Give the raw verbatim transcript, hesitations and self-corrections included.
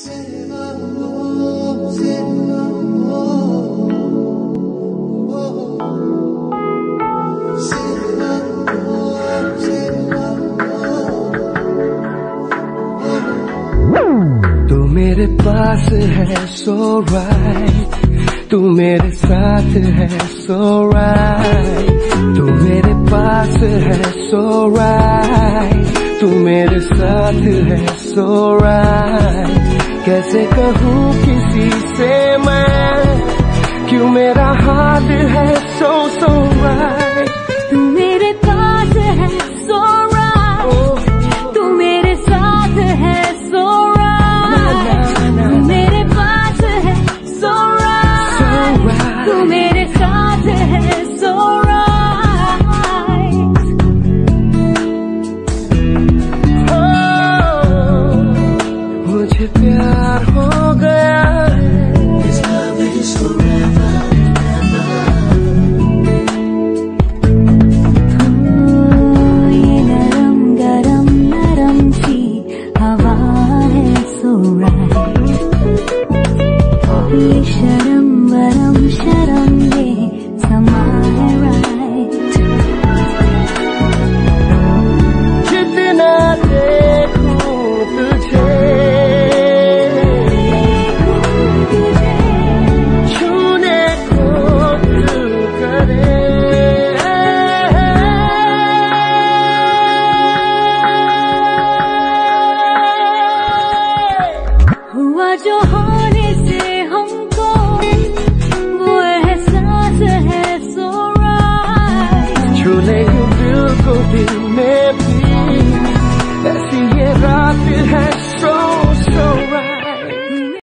तू मेरे पास है so right, तू मेरे साथ है so right, तू मेरे पास है so right, तू मेरे साथ है so right। कैसे कहूँ किसी से मैं, क्यों मेरा हाथ है so so right। तू मेरे पास है so right, तू मेरे साथ है so right, तू मेरे पास है so right, तू मेरे साथ है so right। oh, मुझे प्यार हो गया है, This love is forever, ये नरम गरम नरम सी हवा है so right, ये शर्म वरम शर्म ये समा है right। जितना देखूं तुझे, छूने को दिल करे। हुआ जो होने से हमको वो एहसास है so right। छूने यूं दिल को भी